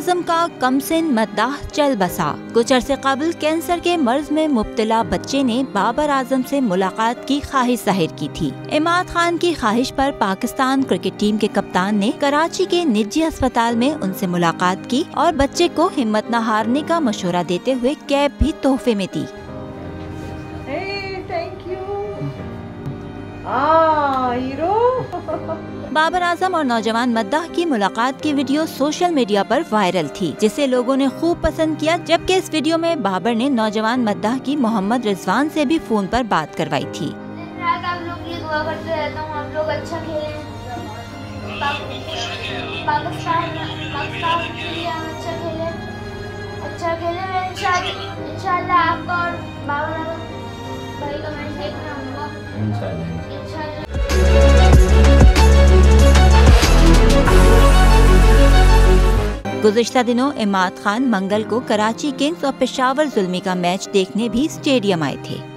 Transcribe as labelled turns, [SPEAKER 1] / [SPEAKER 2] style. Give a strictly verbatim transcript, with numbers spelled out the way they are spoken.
[SPEAKER 1] आजम का कमसिन मद्दाह चल बसा। कुछ अरसे कबल कैंसर के मर्ज में मुब्तला बच्चे ने बाबर आजम से मुलाकात की ख्वाहिश जाहिर की थी। इमाद खान की ख्वाहिश पर पाकिस्तान क्रिकेट टीम के कप्तान ने कराची के निजी अस्पताल में उनसे मुलाकात की और बच्चे को हिम्मत न हारने का मशवरा देते हुए कैप भी तोहफे में दी। बाबर आजम और नौजवान मद्दाह की मुलाकात की वीडियो सोशल मीडिया पर वायरल थी, जिसे लोगों ने खूब पसंद किया। जबकि इस वीडियो में बाबर ने नौजवान मद्दाह की मोहम्मद रिजवान से भी फोन पर बात करवाई थी।
[SPEAKER 2] आप लोग के लिए दुआ करते रहता हूँ, आप लोग अच्छा खेलें, पाकिस्तान पाकिस्तान के लिए हम अच्छा खेलें, अच्छा खेलें। मैं इंशाल्लाह इंशाल्लाह आपका और बाबर आजम भाई का मैच देखना होगा इंशाल्लाह इंशाल्लाह। गुज़िश्ता दिनों इमाद खान मंगल को कराची किंग्स और पेशावर जुल्मी का मैच देखने भी स्टेडियम आए थे।